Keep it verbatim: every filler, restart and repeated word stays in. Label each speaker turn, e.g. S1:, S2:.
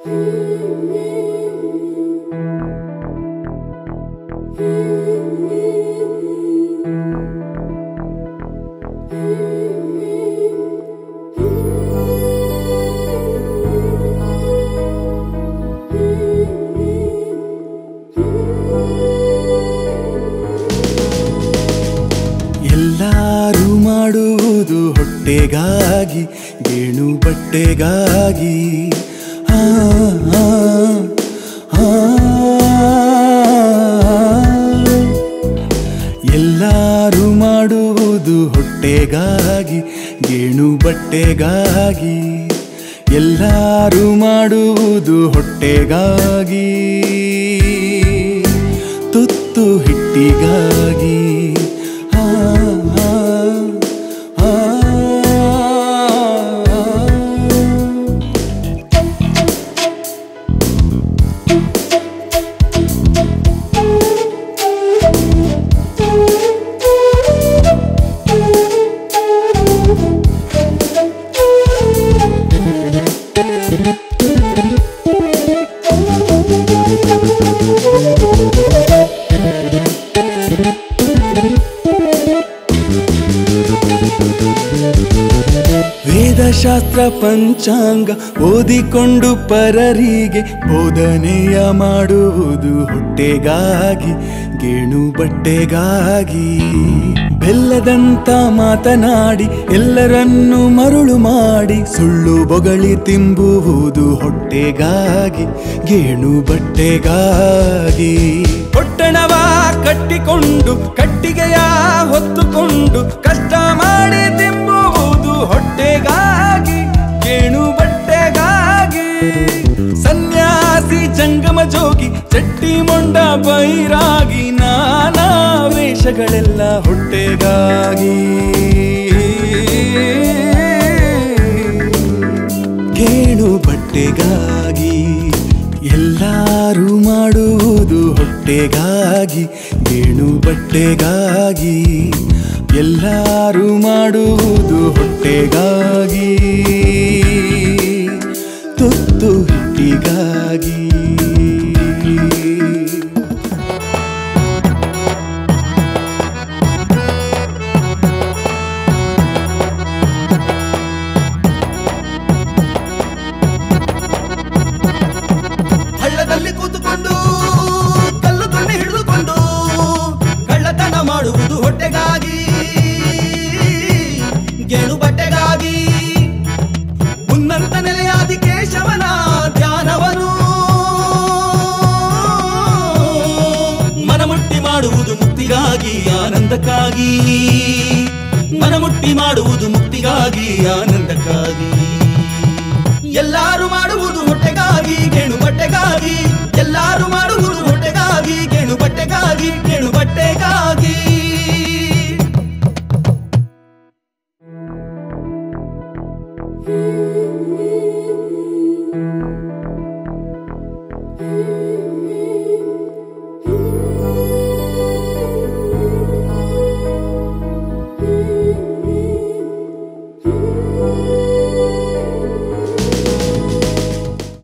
S1: ಎಲ್ಲರೂ ಮಾಡುವುದು ಹೊಟ್ಟೆಗಾಗಿ ಗೇಣು ಬಟ್ಟೆಗಾಗಿ ಆ ಆ, ಆ, ಎಲ್ಲರೂ ಮಾಡುವುದು ಹೊಟ್ಟೆಗಾಗಿ ಗೇಣು ಬಟ್ಟೆಗಾಗಿ ಎಲ್ಲರೂ ಮಾಡುವುದು ಹೊಟ್ಟೆಗಾಗಿ ತುತ್ತು ಹಿಟ್ಟಿಗಾಗಿ ವೇದಶಾಸ್ತ್ರ ಪಂಚಾಂಗ ಓದಿಕೊಂಡು ಪರರಿಗೆ ಬೋಧನೆಯ ಮಾಡುವುದು ಹೊಟ್ಟೆಗಾಗಿ ಗೇಣು ಬಟ್ಟೆಗಾಗಿ ಬೆಲ್ಲದಂತ ಮಾತನಾಡಿ ಎಲ್ಲರನ್ನೂ ಮರುಳು ಮಾಡಿ ಸುಳ್ಳು ಬೊಗಳಿ ತಿಂಬುವುದು ಹೊಟ್ಟೆಗಾಗಿ ಗೇಣು ಬಟ್ಟೆಗಾಗಿ ಪೊಟ್ಟಣವ ಕಟ್ಟಿಕೊಂಡು ಕಟ್ಟಿಗೆಯ ಹೊತ್ತುಕೊಂಡು ಕಷ್ಟ ಮಾಡಿ ತಿಂಬುವುದು ಹೊಟ್ಟೆಗಾಗಿ ಗೇಣು ಬಟ್ಟೆಗಾಗಿ ಸನ್ಯಾಸಿ ಜಂಗಮ ಜೋಗಿ ಚಟ್ಟಿ ಮೊಂಡ ಬೈರಾಗಿ ನಾನಾ ವೇಷಗಳೆಲ್ಲ ಹೊಟ್ಟೆಗಾಗಿ ಗೇಣು ಬಟ್ಟೆಗಾಗಿ ಎಲ್ಲರೂ ಮಾಡುವುದು ಹೊಟ್ಟೆಗಾಗಿ ಗೇಣು ಬಟ್ಟೆಗಾಗಿ ಎಲ್ಲರೂ ಮಾಡುವುದು ಹೊಟ್ಟೆಗಾಗಿ ತುತ್ತು ಹಿಟ್ಟಿಗಾಗಿ
S2: ಹಳ್ಳದಲ್ಲಿ ಕೂತುಕೊಂಡು ಕಲ್ಲು ತೊಣ್ಣೆ ಹಿಡಿದುಕೊಂಡು ಕಳ್ಳತನ ಮಾಡುವುದು ಹೊಟ್ಟೆಗಾಗಿ ಗೇಣು ಬಟ್ಟೆಗಾಗಿ ಉನ್ನತ ನೆಲೆಯಾದಿ ಕೇಶವನ ಧ್ಯಾನವನು ಮನಮುಟ್ಟಿ ಮಾಡುವುದು ಮುಕ್ತಿಗಾಗಿ ಆನಂದಕ್ಕಾಗಿ ಮನಮುಟ್ಟಿ ಮಾಡುವುದು ಮುಕ್ತಿಗಾಗಿ ಆನಂದಕ್ಕಾಗಿ ಎಲ್ಲರೂ ಮಾಡುವುದು ಹೊಟ್ಟೆಗಾಗಿ ಗೇಣು ಬಟ್ಟೆಗಾಗಿ ಎಲ್ಲರೂ ಮಾಡುವುದು ಹೊಟ್ಟೆಗಾಗಿ ಗೇಣು ಬಟ್ಟೆಗಾಗಿ